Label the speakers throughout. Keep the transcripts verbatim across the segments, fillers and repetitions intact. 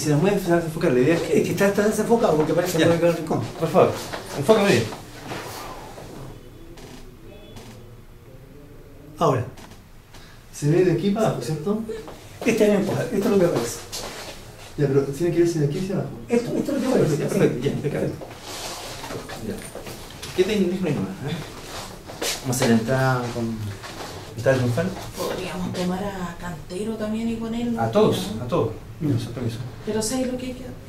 Speaker 1: se nos mueve, se va a enfocar. La idea es que...
Speaker 2: Es que está, está desenfocado porque parece que
Speaker 1: Ya.
Speaker 2: puede quedar el rincón.
Speaker 1: Por favor, enfócame bien.
Speaker 2: Ahora,
Speaker 3: Se ve de aquí para abajo, ¿cierto?
Speaker 2: este año empuja, esto es lo que aparece.
Speaker 3: Ya, pero tiene que verse de aquí hacia abajo.
Speaker 2: Esto, esto es lo que
Speaker 1: Perfecto,
Speaker 2: aparece.
Speaker 1: ya, perfecto, ya, impecable. Ya. ¿Qué te indico ahí nomás? ¿Eh? Vamos a hacer la entrada con... ¿Está triunfal?
Speaker 4: Podríamos tomar a Cantero también y ponerlo.
Speaker 1: A todos,
Speaker 4: ¿no?
Speaker 1: a todos. Permiso, permiso.
Speaker 4: Pero ¿sabes lo que hay que hacer?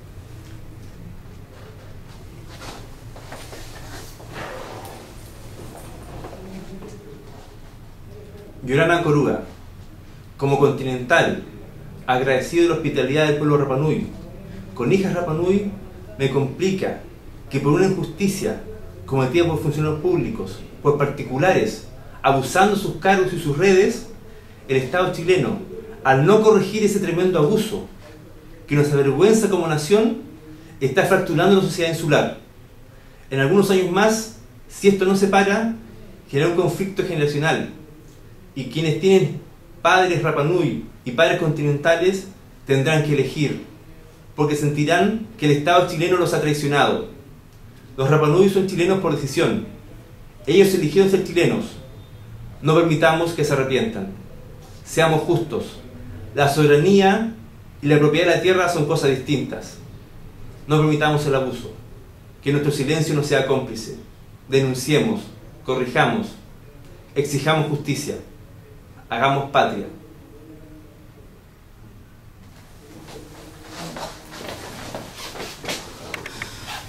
Speaker 1: Yorana Coruga, como continental, agradecido de la hospitalidad del pueblo Rapa Nui, con hijas Rapa Nui, me complica que por una injusticia cometida por funcionarios públicos, por particulares, abusando sus cargos y sus redes, el Estado chileno, al no corregir ese tremendo abuso que nos avergüenza como nación, está fracturando la sociedad insular. En algunos años más, si esto no se para, genera un conflicto generacional. Y quienes tienen padres Rapa Nui y padres continentales tendrán que elegir, porque sentirán que el Estado chileno los ha traicionado. Los Rapa Nui son chilenos por decisión. Ellos eligieron ser chilenos. No permitamos que se arrepientan. Seamos justos. La soberanía y la propiedad de la tierra son cosas distintas. No permitamos el abuso. Que nuestro silencio no sea cómplice. Denunciemos, corrijamos, exijamos justicia. Hagamos patria.